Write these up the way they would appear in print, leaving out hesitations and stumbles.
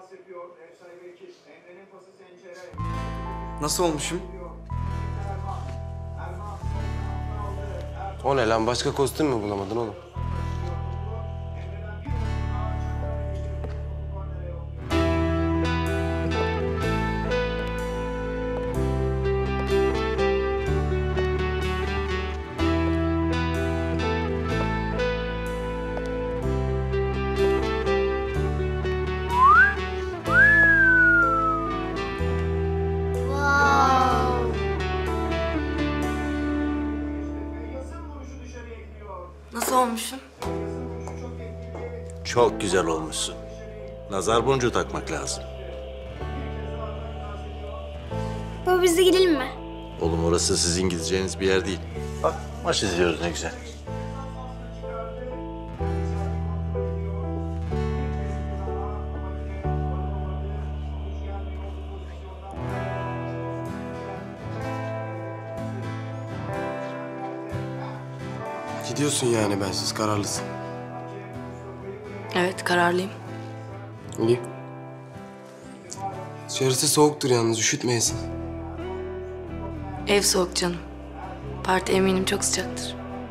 Nasıl olmuşum? O ne lan? Başka kostüm mü bulamadın oğlum? Nasıl olmuşum? Çok güzel olmuşsun. Nazar boncuğu takmak lazım. Baba biz de gidelim mi? Oğlum orası sizin gideceğiniz bir yer değil. Bak maç izliyoruz ne güzel. Gidiyorsun yani bensiz, kararlısın. Evet, kararlıyım. İyi. Dışarısı soğuktur yalnız, üşütmeyesin. Ev soğuk canım. Parti eminim çok sıcaktır.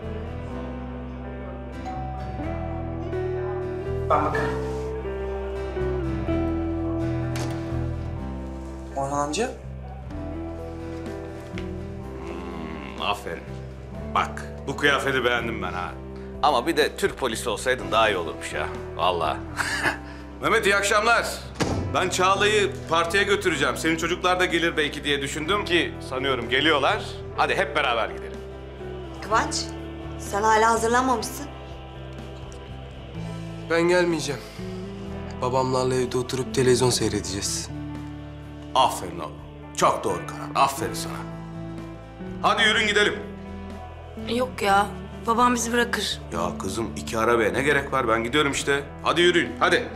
Orhan amca. Aferin. Bak, bu kıyafeti beğendim ben ha. Ama bir de Türk polisi olsaydın daha iyi olurmuş ya. Vallahi. Mehmet iyi akşamlar. Ben Çağla'yı partiye götüreceğim. Senin çocuklar da gelir belki diye düşündüm ki sanıyorum geliyorlar. Hadi hep beraber gidelim. Kıvanç, sen hala hazırlanmamışsın. Ben gelmeyeceğim. Babamlarla evde oturup televizyon seyredeceğiz. Aferin oğlum. Çok doğru karar. Aferin sana. Hadi yürün gidelim. Yok ya, babam bizi bırakır. Ya kızım 2 arabaya ne gerek var? Ben gidiyorum işte. Hadi yürüyün, hadi.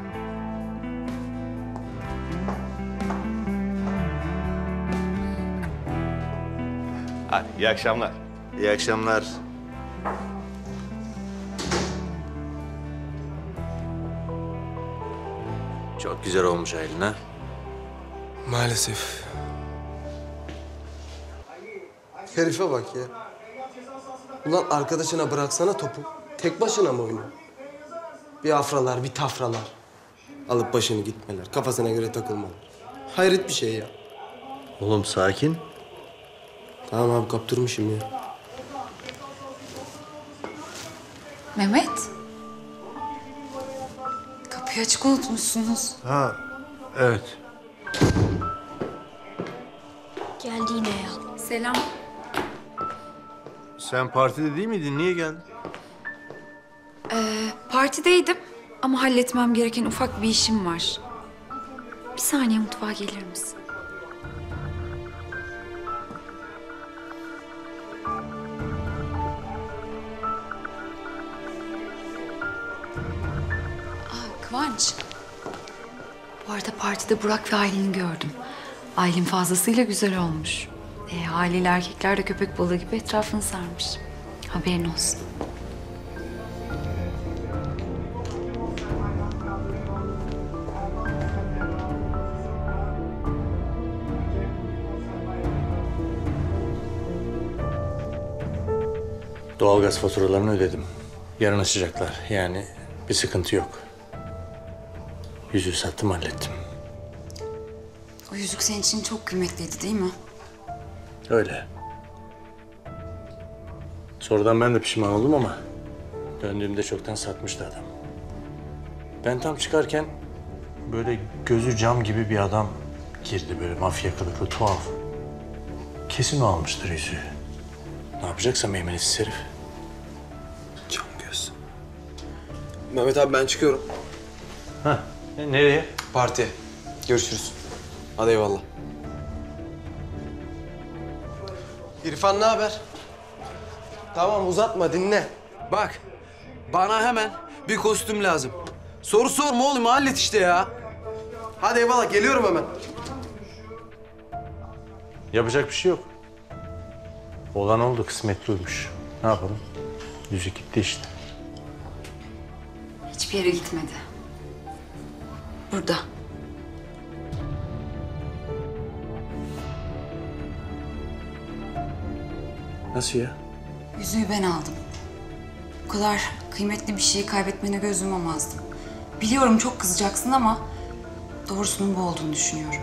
Hadi iyi akşamlar. İyi akşamlar. Çok güzel olmuş Aylin ha. Maalesef. Herife bak ya. Ulan arkadaşına bıraksana topu. Tek başına mı oynuyor? Bir afralar, bir tafralar. Alıp başını gitmeler, kafasına göre takılmalar. Hayret bir şey ya. Oğlum sakin. Tamam abi, kaptırmışım ya. Mehmet. Kapıyı açık unutmuşsunuz. Ha, evet. Geldi yine ya. Selam. Sen partide değil miydin? Niye geldin? Partideydim ama halletmem gereken ufak bir işim var. Bir saniye mutfağa gelir misin? Kıvanç. Bu arada partide Burak ve Aylin'i gördüm. Aylin fazlasıyla güzel olmuş. Haliyle erkekler de köpek balığı gibi etrafını sarmış. Haberin olsun. Doğalgaz faturalarını ödedim. Yarın açacaklar. Yani bir sıkıntı yok. Yüzüğü sattım, hallettim. O yüzük senin için çok kıymetliydi değil mi? Öyle. Sonradan ben de pişman oldum ama döndüğümde çoktan satmıştı adam. Ben tam çıkarken böyle gözü cam gibi bir adam girdi, böyle mafya kılıklı, tuhaf. Kesin o almıştır yüzüğü. Ne yapacaksam meymenetsiz herif. Cam göz. Mehmet abi ben çıkıyorum. Ha, nereye? Partiye. Görüşürüz. Hadi eyvallah. İrfan ne haber? Tamam uzatma, dinle. Bak, bana hemen bir kostüm lazım. Soru sorma oğlum, hallet işte ya. Hadi eyvallah, geliyorum hemen. Yapacak bir şey yok. Olan oldu, kısmetliymiş. Ne yapalım? Yüzük gitti işte. Hiçbir yere gitmedi. Burada. Nasıl ya? Yüzüğü ben aldım. Bu kadar kıymetli bir şeyi kaybetmene göz yumamazdım. Biliyorum çok kızacaksın ama doğrusunun bu olduğunu düşünüyorum.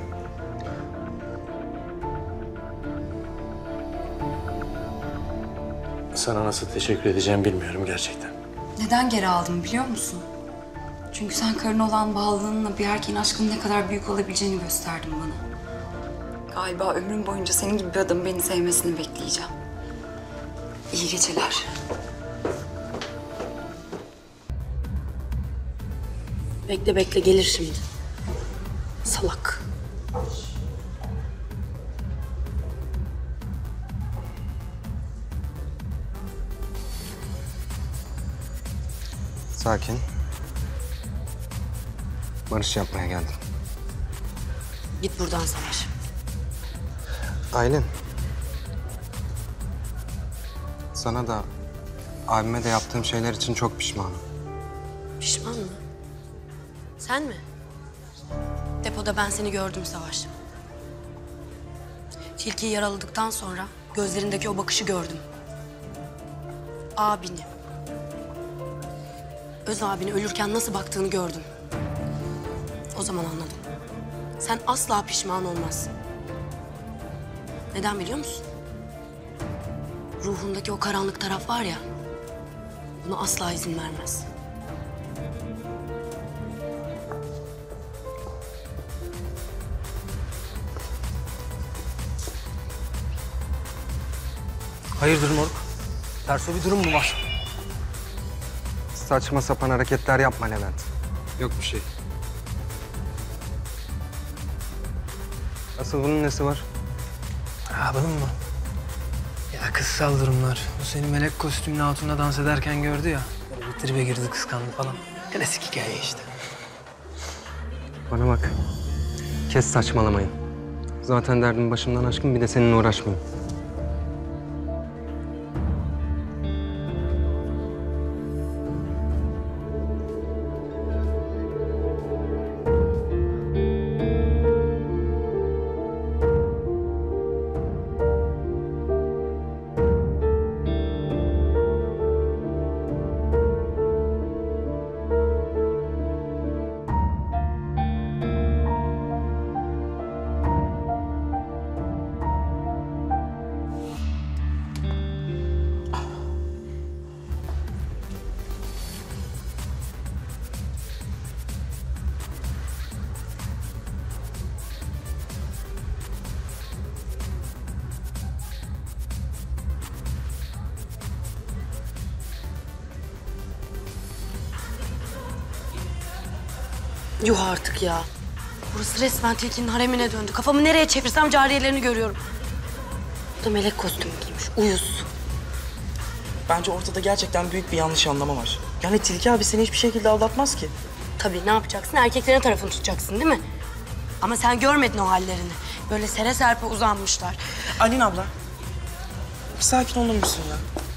Sana nasıl teşekkür edeceğimi bilmiyorum gerçekten. Neden geri aldım biliyor musun? Çünkü sen karına olan bağlılığınla bir erkeğin aşkının ne kadar büyük olabileceğini gösterdin bana. Galiba ömrüm boyunca senin gibi bir adamın beni sevmesini bekleyeceğim. İyi geceler. Bekle bekle gelir şimdi. Salak. Sakin. Barış yapmaya geldim. Git buradan Savaş. Aylin. Sana da abime de yaptığım şeyler için çok pişmanım. Pişman mı? Sen mi? Depoda ben seni gördüm Savaş. Tilkiyi yaraladıktan sonra gözlerindeki o bakışı gördüm. Abini. Öz abini ölürken nasıl baktığını gördüm. O zaman anladım. Sen asla pişman olmazsın. Neden biliyor musun? Ruhundaki o karanlık taraf var ya, buna asla izin vermez. Hayırdır moruk? Terso bir durum mu var? Saçma sapan hareketler yapma Levent. Yok bir şey. Asıl bunun nesi var? Ha bunun mu? Ya kızsal durumlar. Bu seni melek kostümlü hatunla dans ederken gördü ya. Böyle bir tribe girdi, kıskandı falan. Klasik hikaye işte. Bana bak. Kes saçmalamayın. Zaten derdim başımdan aşkın, bir de seninle uğraşmayayım. Yuh artık ya. Burası resmen Tilki'nin haremine döndü. Kafamı nereye çevirsem cariyelerini görüyorum. Bu da melek kostümü giymiş. Uyuz. Bence ortada gerçekten büyük bir yanlış anlama var. Yani Tilki abi seni hiçbir şekilde aldatmaz ki. Tabii ne yapacaksın? Erkeklerin tarafını tutacaksın değil mi? Ama sen görmedin o hallerini. Böyle sere serpe uzanmışlar. Aylin abla, bir sakin olur musun ya?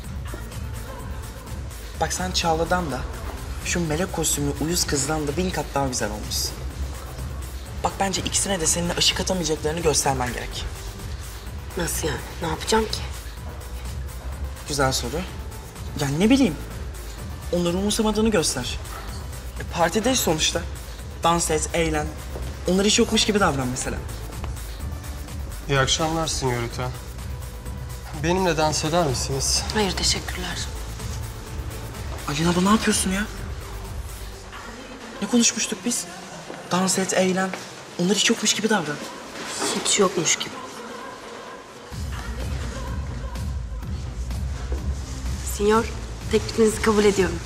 Bak sen Çağla'dan da, şu melek kostümlü uyuz kızdan da 1000 kat daha güzel olmuşsun. Bak bence ikisine de seninle ışık atamayacaklarını göstermen gerek. Nasıl yani? Ne yapacağım ki? Güzel soru. Yani ne bileyim, onları umursamadığını göster. Partideyiz sonuçta. Dans et, eğlen. Onları hiç yokmuş gibi davran mesela. İyi akşamlar Sinyorita. Benimle dans eder misiniz? Hayır teşekkürler. Aylin abla ne yapıyorsun ya? Ne konuşmuştuk biz? Dans et, eğlen. Onları hiç yokmuş gibi davran. Hiç yokmuş gibi. Sinyor, teklifinizi kabul ediyorum.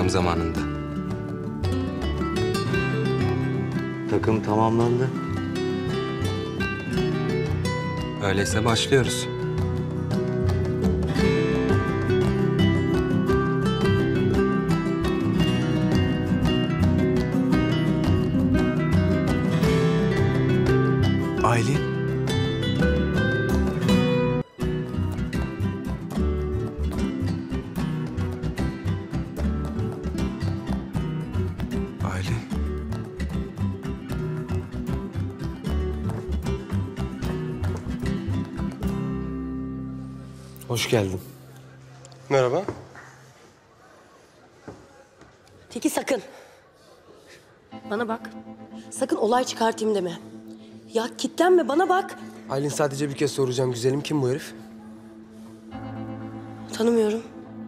tam zamanında. Takım tamamlandı. Öyleyse başlıyoruz. Aylin. Aylin. Hoş geldin. Merhaba. Teki sakın. Bana bak. Sakın olay çıkartayım deme. Ya kitlenme, bana bak. Aylin, sadece bir kez soracağım güzelim. Kim bu herif? Tanımıyorum.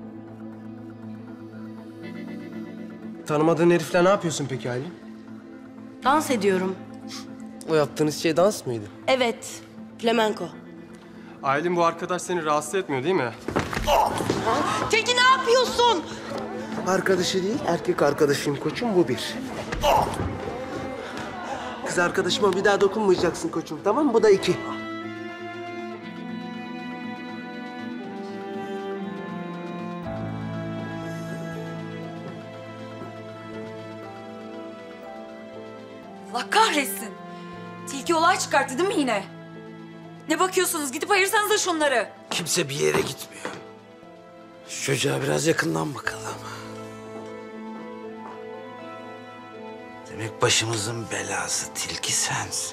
Tanımadığın herifle ne yapıyorsun peki Aylin? Dans ediyorum. O yaptığınız şey dans mıydı? Evet. Flamenco. Aylin, bu arkadaş seni rahatsız etmiyor değil mi? Teki ne yapıyorsun? Arkadaşı değil, erkek arkadaşım koçum, bu bir. Kız arkadaşıma bir daha dokunmayacaksın koçum, tamam mı? Bu da iki. Allah kahretsin. Tilki olay çıkarttı değil mi yine? Ne bakıyorsunuz? Gidip ayırsanıza şunları. Kimse bir yere gitmiyor. Şu çocuğa biraz yakından bakalım. Demek başımızın belası tilki sensin.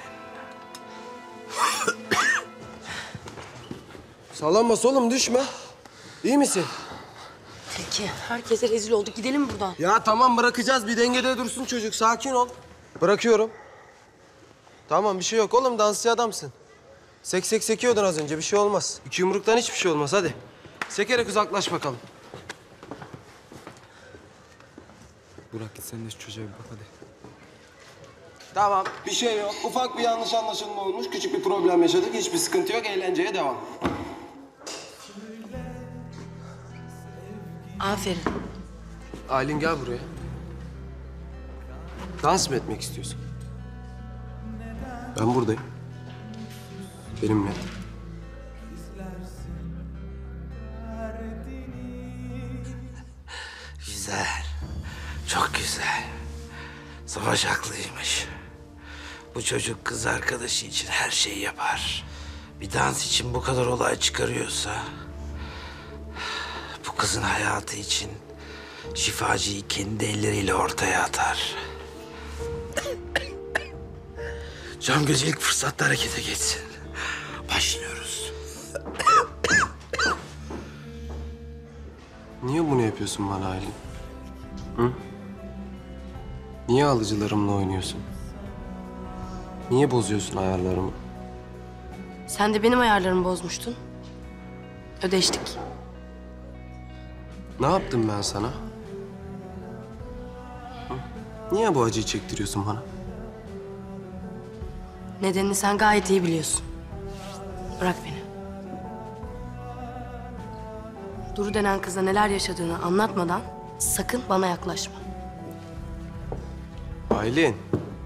Sallanma oğlum, düşme. İyi misin? Teki, herkese rezil olduk. Gidelim buradan. Ya tamam, bırakacağız. Bir dengede dursun çocuk. Sakin ol. Bırakıyorum. Tamam, bir şey yok oğlum. Dansçı adamsın. Sek sekiyordun az önce. Bir şey olmaz. İki yumruktan hiçbir şey olmaz. Hadi. Sekerek uzaklaş bakalım. Burak, git sen de şu çocuğa bir bak hadi. Tamam. Bir şey yok. Ufak bir yanlış anlaşılma olmuş. Küçük bir problem yaşadık. Hiçbir sıkıntı yok. Eğlenceye devam. Aferin. Aylin, gel buraya. Dans mı etmek istiyorsun? Ben buradayım. Benimle. Güzel. Çok güzel. Savaş haklıymış. Bu çocuk kız arkadaşı için her şeyi yapar. Bir dans için bu kadar olay çıkarıyorsa... bu kızın hayatı için şifacıyı kendi elleriyle ortaya atar. Can gözü ilk fırsatta harekete geçsin. Başlıyoruz. Niye bunu yapıyorsun bana Aylin? Hı? Niye alıcılarımla oynuyorsun? Niye bozuyorsun ayarlarımı? Sen de benim ayarlarımı bozmuştun. Ödeştik. Ne yaptım ben sana? Hı? Niye bu acıyı çektiriyorsun bana? Nedenini sen gayet iyi biliyorsun. Bırak beni. Duru denen kıza neler yaşadığını anlatmadan sakın bana yaklaşma. Aylin.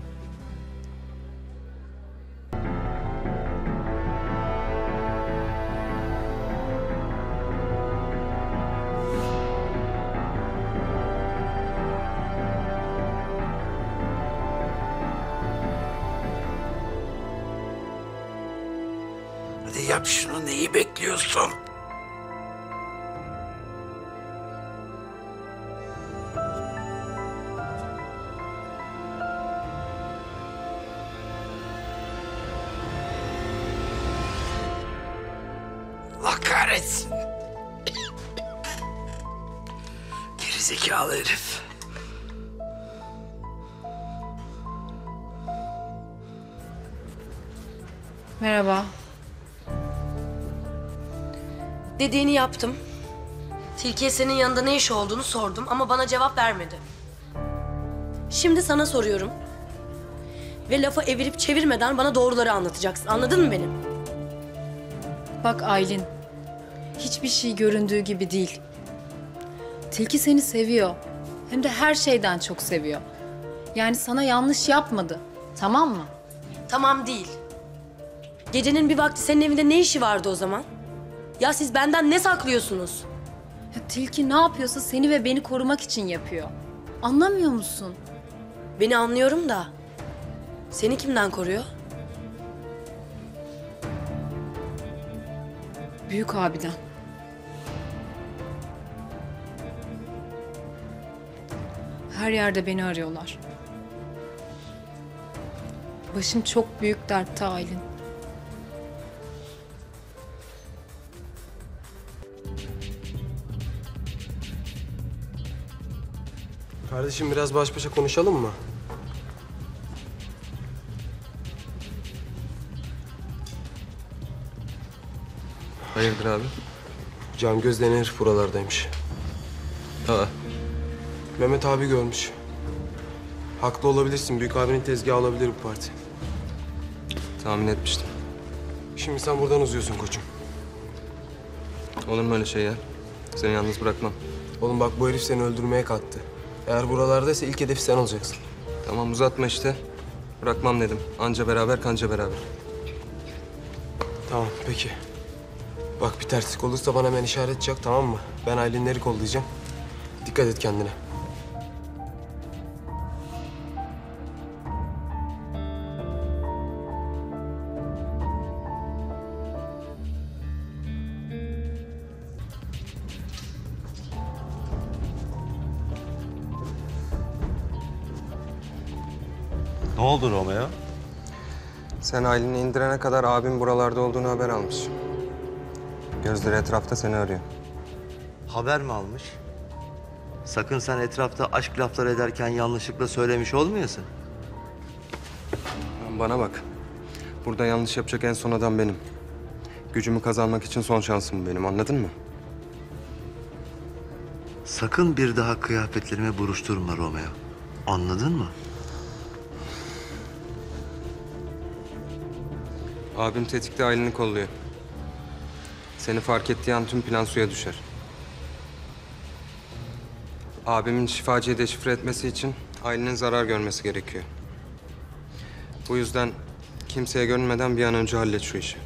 Hadi yap şunu, neyi bekliyorsun? Allah kahretsin. Gerizekalı herif. Merhaba. Dediğini yaptım. Tilkiye senin yanında ne iş olduğunu sordum ama bana cevap vermedi. Şimdi sana soruyorum. Ve lafı evirip çevirmeden bana doğruları anlatacaksın. Anladın mı beni? Bak Aylin, hiçbir şey göründüğü gibi değil. Tilki seni seviyor. Hem de her şeyden çok seviyor. Yani sana yanlış yapmadı. Tamam mı? Tamam değil. Gecenin bir vakti senin evinde ne işi vardı o zaman? Ya siz benden ne saklıyorsunuz? Ya Tilki ne yapıyorsa seni ve beni korumak için yapıyor. Anlamıyor musun? Beni anlıyorum da seni kimden koruyor? Büyük abiden. Her yerde beni arıyorlar. Başım çok büyük dertte Aylin. Kardeşim biraz baş başa konuşalım mı? Hayırdır abi? Can Göz denen herif buralardaymış. Mehmet abi görmüş. Haklı olabilirsin. Büyük abinin tezgahı olabilir bu parti. Tahmin etmiştim. Şimdi sen buradan uzuyorsun koçum. Olur mu öyle şey ya? Seni yalnız bırakmam. Oğlum bak bu herif seni öldürmeye kalktı. Eğer buralardaysa ilk hedefi sen olacaksın. Tamam uzatma işte. Bırakmam dedim. Anca beraber kanca beraber. Tamam peki. Bak bir terslik olursa bana hemen işaret çak, tamam mı? Ben Aylinleri kollayacağım. Dikkat et kendine. Ne oldu Romeo? Sen Aylin'i indirene kadar abim buralarda olduğunu haber almış. Gözleri etrafta seni arıyor. Haber mi almış? Sakın sen etrafta aşk lafları ederken yanlışlıkla söylemiş olmayasın. Bana bak. Burada yanlış yapacak en son adam benim. Gücümü kazanmak için son şansım benim, anladın mı? Sakın bir daha kıyafetlerimi buruşturma Romeo. Anladın mı? Abim tetikte Aylin'i kolluyor. Seni fark ettiği an tüm plan suya düşer. Abimin şifacıyı deşifre etmesi için Aylin'in zarar görmesi gerekiyor. Bu yüzden kimseye görünmeden bir an önce hallet şu işi.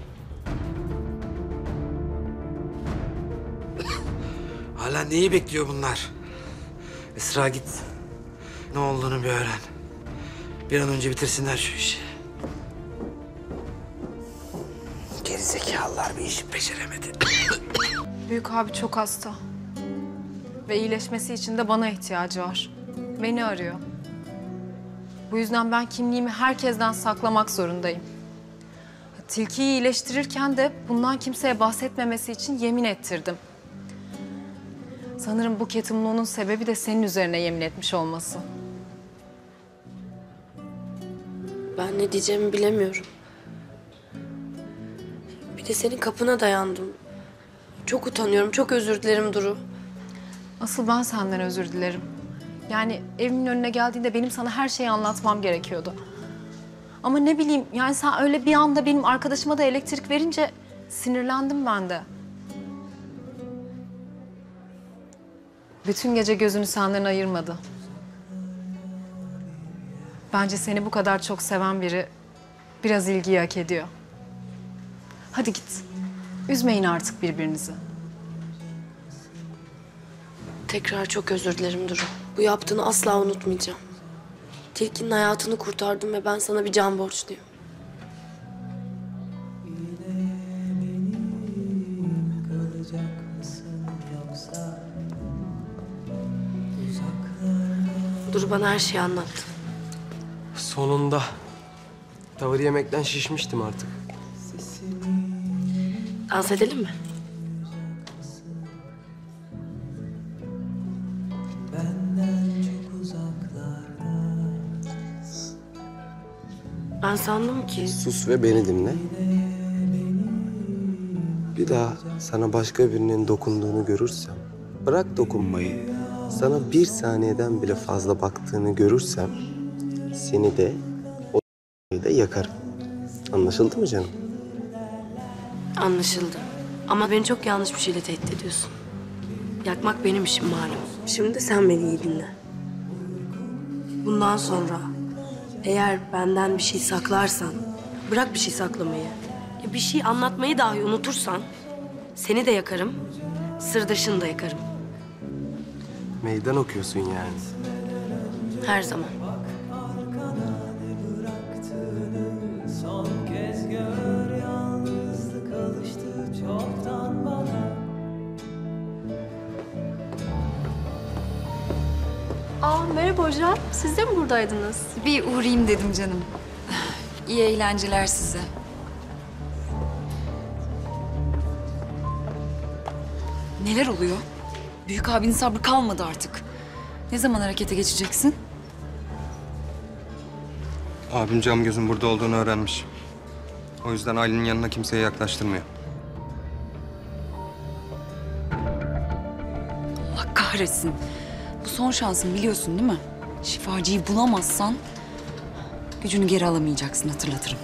Hala neyi bekliyor bunlar? Esra git. Ne olduğunu bir öğren. Bir an önce bitirsinler şu işi. Gerizekalılar bir işi beceremedi. Büyük abi çok hasta. Ve iyileşmesi için de bana ihtiyacı var. Beni arıyor. Bu yüzden ben kimliğimi herkesten saklamak zorundayım. Tilkiyi iyileştirirken de bundan kimseye bahsetmemesi için yemin ettirdim. Sanırım bu ketumluğunun sebebi de senin üzerine yemin etmiş olması. Ben ne diyeceğimi bilemiyorum. Bir de senin kapına dayandım. Çok utanıyorum, çok özür dilerim Duru. Asıl ben senden özür dilerim. Yani evimin önüne geldiğinde benim sana her şeyi anlatmam gerekiyordu. Ama ne bileyim, yani sen öyle bir anda benim arkadaşıma da elektrik verince sinirlendim ben de. Bütün gece gözünü senden ayırmadı. Bence seni bu kadar çok seven biri biraz ilgiyi hak ediyor. Hadi git. Üzmeyin artık birbirinizi. Tekrar çok özür dilerim Duru. Bu yaptığını asla unutmayacağım. Tilki'nin hayatını kurtardım ve ben sana bir can borçluyum. Duru bana her şeyi anlattı. Sonunda. Tavır yemekten şişmiştim artık. Dans edelim mi? Ben sandım ki... Sus ve beni dinle. Bir daha sana başka birinin dokunduğunu görürsem, bırak dokunmayı, sana bir saniyeden bile fazla baktığını görürsem, seni de o da yakarım. Anlaşıldı mı canım? Anlaşıldı. Ama beni çok yanlış bir şeyle tehdit ediyorsun. Yakmak benim işim malum. Şimdi de sen beni iyi dinle. Bundan sonra eğer benden bir şey saklarsan, bırak bir şey saklamayı, bir şey anlatmayı dahi unutursan seni de yakarım, sırdaşını da yakarım. Meydan okuyorsun yani. Her zaman. Aa, merhaba hocam. Siz de mi buradaydınız? Bir uğrayayım dedim canım. İyi eğlenceler size. Neler oluyor? Büyük abinin sabrı kalmadı artık. Ne zaman harekete geçeceksin? Abim cam gözün burada olduğunu öğrenmiş. O yüzden Aylin'in yanına kimseye yaklaştırmıyor. Allah kahretsin. Bu son şansın biliyorsun değil mi? Şifacıyı bulamazsan gücünü geri alamayacaksın, hatırlatırım.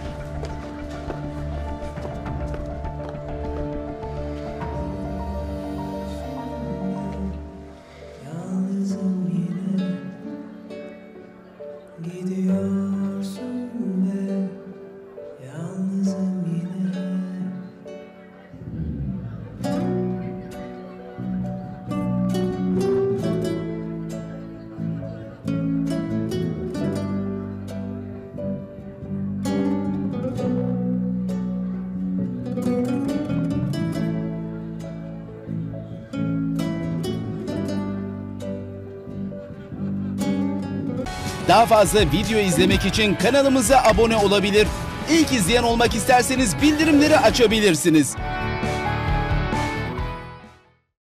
Daha fazla video izlemek için kanalımıza abone olabilir. İlk izleyen olmak isterseniz bildirimleri açabilirsiniz.